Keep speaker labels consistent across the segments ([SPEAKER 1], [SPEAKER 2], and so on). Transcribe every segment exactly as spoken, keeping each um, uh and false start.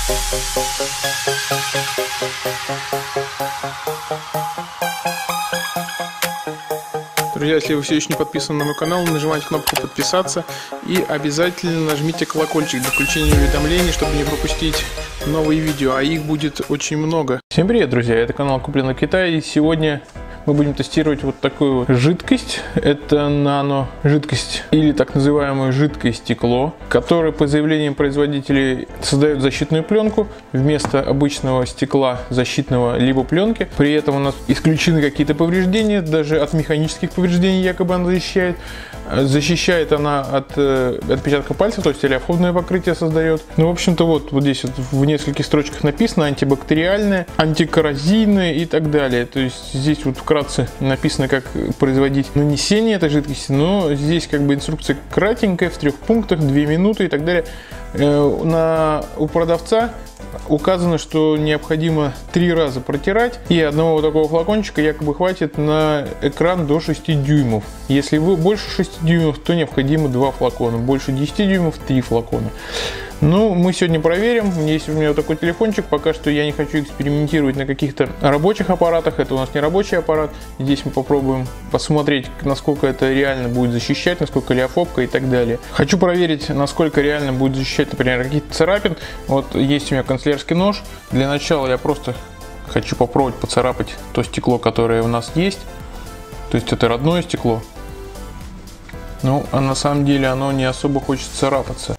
[SPEAKER 1] Друзья, если вы все еще не подписаны на мой канал, нажимайте кнопку подписаться и обязательно нажмите колокольчик для включения уведомлений, чтобы не пропустить новые видео, а их будет очень много. Всем привет, друзья, это канал Куплено в Китае, и сегодня мы будем тестировать вот такую жидкость. Это нано жидкость или так называемое жидкое стекло, которое по заявлениям производителей создает защитную пленку вместо обычного стекла защитного либо пленки. При этом у нас исключены какие-то повреждения, даже от механических повреждений якобы она защищает. Защищает она от э, отпечатка пальцев, то есть олеофобное покрытие создает. Ну, в общем-то, вот, вот здесь вот в нескольких строчках написано антибактериальное, антикоррозийное и так далее. То есть здесь вот вкратце написано, как производить нанесение этой жидкости, но здесь как бы инструкция кратенькая, в трех пунктах, две минуты и так далее. Э, на, у продавца указано, что необходимо три раза протирать, и одного вот такого флакончика якобы хватит на экран до шести дюймов. Если вы больше шести дюймов, то необходимо два флакона, больше десяти дюймов три флакона. Ну, мы сегодня проверим. Есть у меня вот такой телефончик. Пока что я не хочу экспериментировать на каких-то рабочих аппаратах. Это у нас не рабочий аппарат. Здесь мы попробуем посмотреть, насколько это реально будет защищать, насколько олеофобка и так далее. Хочу проверить, насколько реально будет защищать, например, какие-то царапин. Вот есть у меня канцелярский нож. Для начала я просто хочу попробовать поцарапать то стекло, которое у нас есть. То есть это родное стекло. Ну, а на самом деле оно не особо хочет царапаться.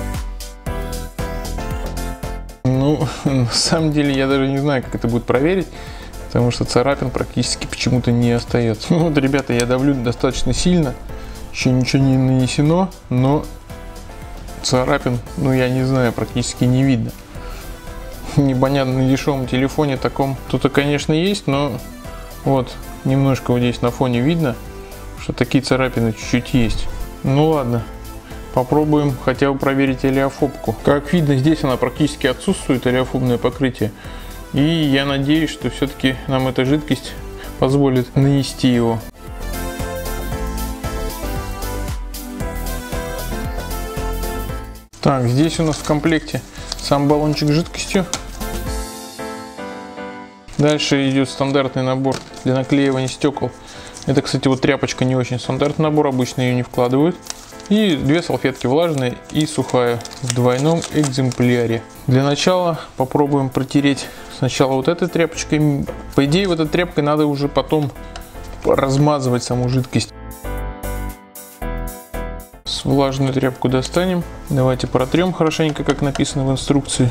[SPEAKER 1] Ну, на самом деле я даже не знаю, как это будет проверить, потому что царапин практически почему-то не остается. Ну вот, ребята, я давлю достаточно сильно, еще ничего не нанесено, но царапин, ну я не знаю, практически не видно. Непонятно, на дешевом телефоне таком кто-то, конечно, есть, но вот немножко вот здесь на фоне видно, что такие царапины чуть-чуть есть. Ну ладно. Попробуем хотя бы проверить олеофобку. Как видно, здесь она практически отсутствует, олеофобное покрытие. И я надеюсь, что все-таки нам эта жидкость позволит нанести его. Так, здесь у нас в комплекте сам баллончик с жидкостью. Дальше идет стандартный набор для наклеивания стекол. Это, кстати, вот тряпочка не очень стандартный набор, обычно ее не вкладывают. И две салфетки, влажная и сухая, в двойном экземпляре. Для начала попробуем протереть сначала вот этой тряпочкой. По идее, вот этой тряпкой надо уже потом размазывать саму жидкость. Влажную тряпку достанем. Давайте протрем хорошенько, как написано в инструкции.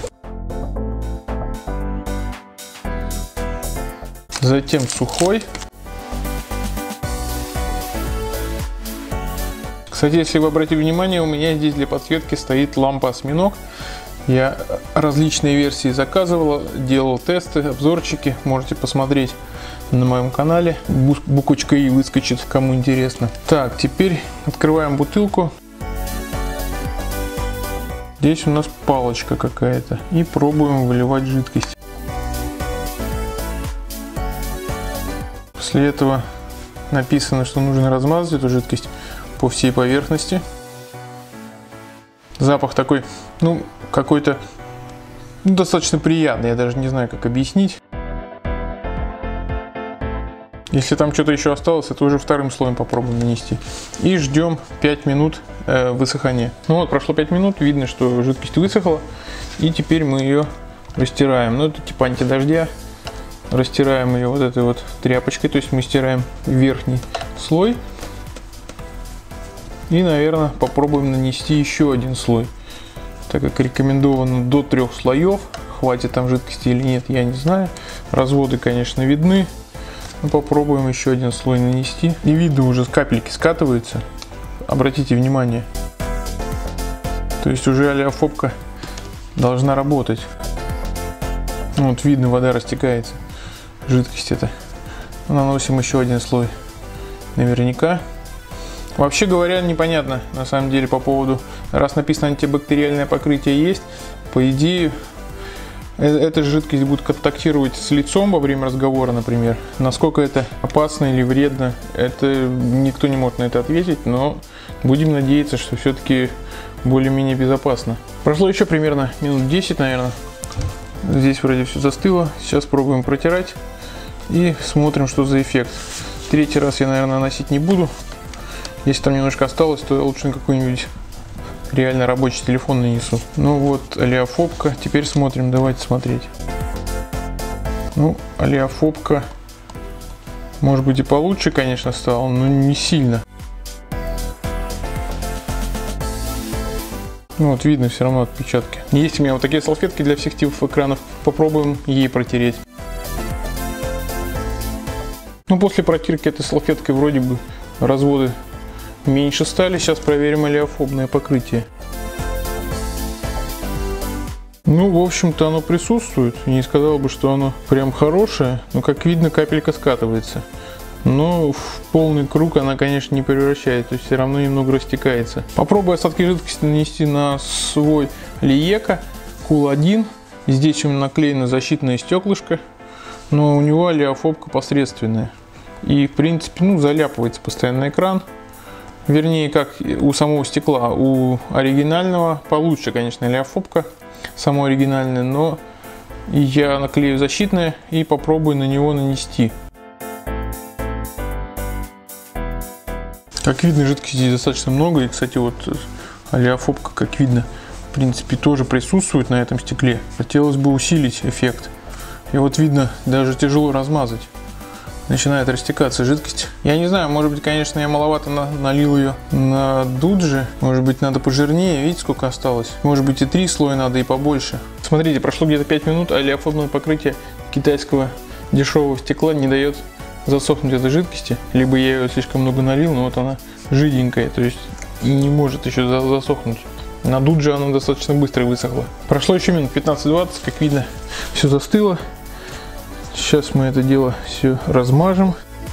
[SPEAKER 1] Затем сухой. Кстати, если вы обратили внимание, у меня здесь для подсветки стоит лампа-осьминог. Я различные версии заказывал, делал тесты, обзорчики. Можете посмотреть на моем канале. Буквочка И выскочит, кому интересно. Так, теперь открываем бутылку. Здесь у нас палочка какая-то. И пробуем выливать жидкость. После этого написано, что нужно размазать эту жидкость по всей поверхности. Запах такой, ну, какой-то ну, достаточно приятный, я даже не знаю, как объяснить. Если там что-то еще осталось, это уже вторым слоем попробуем нанести. И ждем пять минут э, высыхания. Ну вот, прошло пять минут, видно, что жидкость высохла. И теперь мы ее растираем. Ну, это типа антидождя. Растираем ее вот этой вот тряпочкой, то есть мы стираем верхний слой. И, наверное, попробуем нанести еще один слой. Так как рекомендовано до трех слоев. Хватит там жидкости или нет, я не знаю. Разводы, конечно, видны. Но попробуем еще один слой нанести. И видно, уже капельки скатываются. Обратите внимание. То есть уже олеофобка должна работать. Вот видно, вода растекается. Жидкость это. Наносим еще один слой. Наверняка. Вообще говоря, непонятно на самом деле по поводу, раз написано антибактериальное покрытие есть, по идее эта жидкость будет контактировать с лицом во время разговора, например. Насколько это опасно или вредно, это никто не может на это ответить, но будем надеяться, что все-таки более-менее безопасно. Прошло еще примерно минут десять, наверное. Здесь вроде все застыло. Сейчас пробуем протирать и смотрим, что за эффект. Третий раз я, наверное, наносить не буду. Если там немножко осталось, то я лучше на какой-нибудь реально рабочий телефон нанесу. Ну вот, олеофобка. Теперь смотрим, давайте смотреть. Ну, олеофобка, может быть, и получше, конечно, стало, но не сильно. Ну вот видно все равно отпечатки. Есть у меня вот такие салфетки для всех типов экранов. Попробуем ей протереть. Ну, после протирки этой салфеткой вроде бы разводы меньше стали. Сейчас проверим олеофобное покрытие. Ну, в общем-то, оно присутствует. Не сказал бы, что оно прям хорошее. Но, как видно, капелька скатывается. Но в полный круг она, конечно, не превращает. То есть все равно немного растекается. Попробую остатки жидкости нанести на свой Лиека Кул один. Здесь у меня наклеено защитное стеклышко. Но у него олеофобка посредственная. И, в принципе, ну, заляпывается постоянно на экран. Вернее, как у самого стекла. У оригинального получше, конечно, олеофобка. Само оригинальное, но я наклею защитное и попробую на него нанести. Как видно, жидкости здесь достаточно много. И, кстати, вот олеофобка, как видно, в принципе, тоже присутствует на этом стекле. Хотелось бы усилить эффект. И вот видно, даже тяжело размазать. Начинает растекаться жидкость. Я не знаю, может быть, конечно, я маловато на, налил ее на дуджи. Может быть, надо пожирнее. Видите, сколько осталось? Может быть, и три слоя надо, и побольше. Смотрите, прошло где-то пять минут, а олеофобное покрытие китайского дешевого стекла не дает засохнуть этой жидкости. Либо я ее слишком много налил, но вот она жиденькая, то есть не может еще засохнуть. На дуджи она достаточно быстро высохла. Прошло еще минут пятнадцать-двадцать, как видно, все застыло. Сейчас мы это дело все размажем.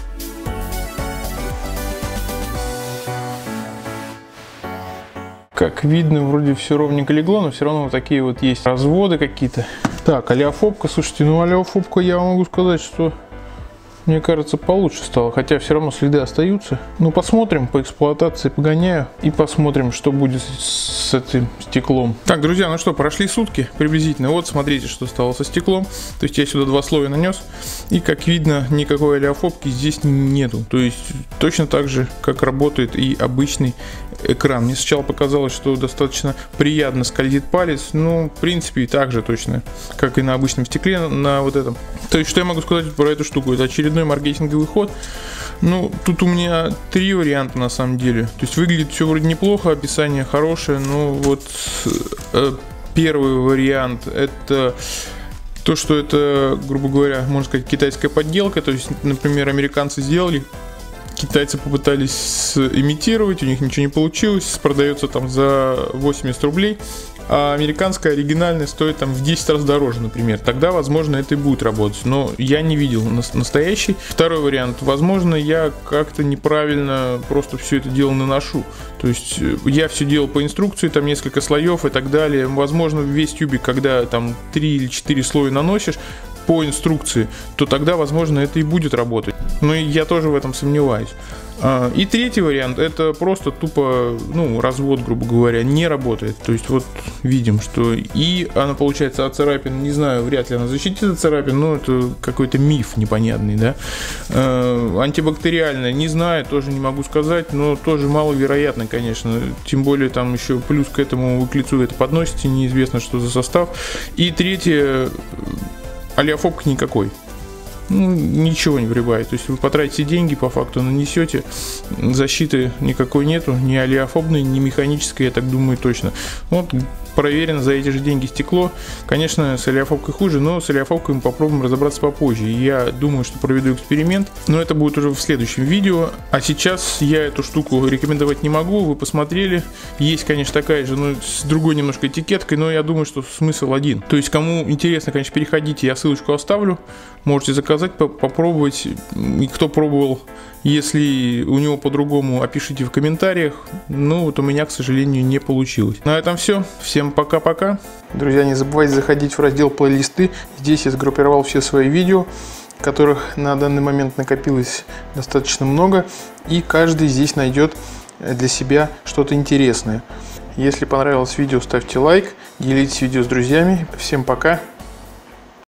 [SPEAKER 1] Как видно, вроде все ровненько легло, но все равно вот такие вот есть разводы какие-то. Так, олеофобка, слушайте, ну олеофобка, я могу сказать, что, мне кажется, получше стало. Хотя все равно следы остаются. Ну, посмотрим по эксплуатации, погоняю. И посмотрим, что будет с этим стеклом. Так, друзья, ну что, прошли сутки приблизительно. Вот, смотрите, что стало со стеклом. То есть я сюда два слоя нанес. И, как видно, никакой олеофобки здесь нету. То есть точно так же, как работает и обычный экран. Мне сначала показалось, что достаточно приятно скользит палец. Ну, в принципе, и так же точно, как и на обычном стекле, на вот этом. То есть, что я могу сказать про эту штуку? Это очередной маркетинговый ход. Ну, тут у меня три варианта на самом деле. То есть выглядит все вроде неплохо, описание хорошее, но вот э, первый вариант — это то, что это, грубо говоря, можно сказать, китайская подделка. То есть, например, американцы сделали, китайцы попытались имитировать, у них ничего не получилось, продается там за восемьдесят рублей. А американская оригинальная стоит там в десять раз дороже, например. Тогда, возможно, это и будет работать. Но я не видел настоящий. Второй вариант. Возможно, я как-то неправильно просто все это дело наношу. То есть я все делал по инструкции, там несколько слоев и так далее. Возможно, весь тюбик, когда там три или четыре слоя наносишь по инструкции, то тогда, возможно, это и будет работать. Но я тоже в этом сомневаюсь. И третий вариант — это просто тупо, ну, развод, грубо говоря, не работает. То есть вот видим, что и она, получается, от царапин, не знаю, вряд ли она защитит от царапин, но это какой-то миф непонятный, да. Антибактериальная, не знаю, тоже не могу сказать, но тоже маловероятно, конечно. Тем более там еще плюс к этому вы к лицу это подносите, неизвестно, что за состав. И третье, олеофобка никакой. Ну, ничего не прибавит. То есть вы потратите деньги, по факту нанесете, защиты никакой нету, ни олеофобной, ни механической, я так думаю, точно. Вот проверено за эти же деньги стекло. Конечно, с олеофобкой хуже, но с олеофобкой мы попробуем разобраться попозже. Я думаю, что проведу эксперимент, но это будет уже в следующем видео. А сейчас я эту штуку рекомендовать не могу. Вы посмотрели. Есть, конечно, такая же, но с другой немножко этикеткой, но я думаю, что смысл один. То есть, кому интересно, конечно, переходите, я ссылочку оставлю. Можете заказать, попробовать. И кто пробовал, если у него по-другому, опишите в комментариях. Ну, вот у меня, к сожалению, не получилось. На этом все. Всем пока-пока. Друзья, не забывайте заходить в раздел плейлисты. Здесь я сгруппировал все свои видео, которых на данный момент накопилось достаточно много. И каждый здесь найдет для себя что-то интересное. Если понравилось видео, ставьте лайк, делитесь видео с друзьями. Всем пока.